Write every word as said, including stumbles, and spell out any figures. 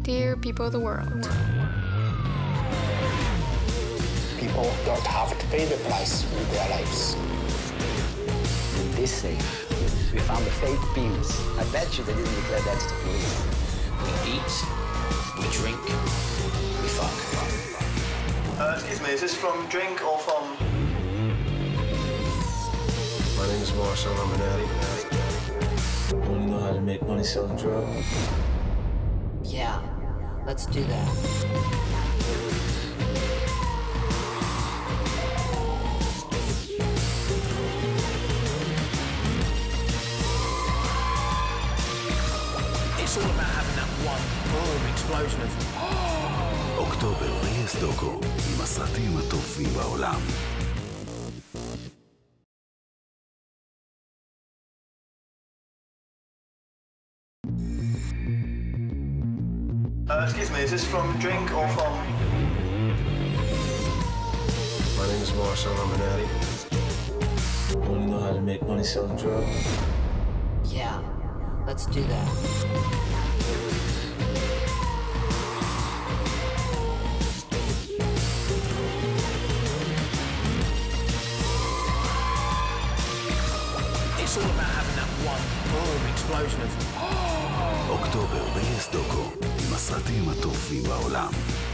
Dear people of the world. People don't have to pay the price with their lives. In this safe, we found a fake penis. I bet you they didn't declare that to the police. We eat, we drink, we fuck. Uh, excuse me, is this from drink or from... My name is Marshall, I'm an addict. Only know how to make money selling drugs. Yeah, let's do that. It's all about having that one boom explosion of... אוקטובר ב-יס דוקו, עם הסרטים הטובים בעולם. Uh, excuse me, is this from drink or from... My name is Marshall, I'm an addict. Only know how to make money selling drugs. Yeah, let's do that. It's all about having that one boom explosion of... אוקטובר ב-יס דוקו, עם הסרטים הטובים בעולם.